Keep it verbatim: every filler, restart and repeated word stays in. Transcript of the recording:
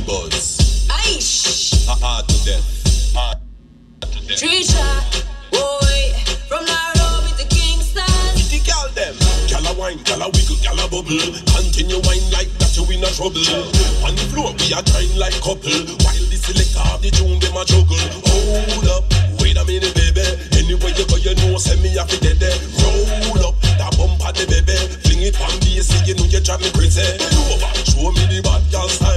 buzz. Aish. Hard to death. Hard to death. Trisha, boy, from Nairobi to Kingston. Kitty gal them. Gal a wine, gal a wiggle, gal a bubble. Continue wine like that you in a trouble. On the floor we a time like couple. While the selector of the tune them a juggle. Hold up, wait a minute baby. Anywhere you go you know send me happy dead. Roll up, that bump at the baby. Fling it on me, see you know you drive me crazy. Over, show me the bad gal style.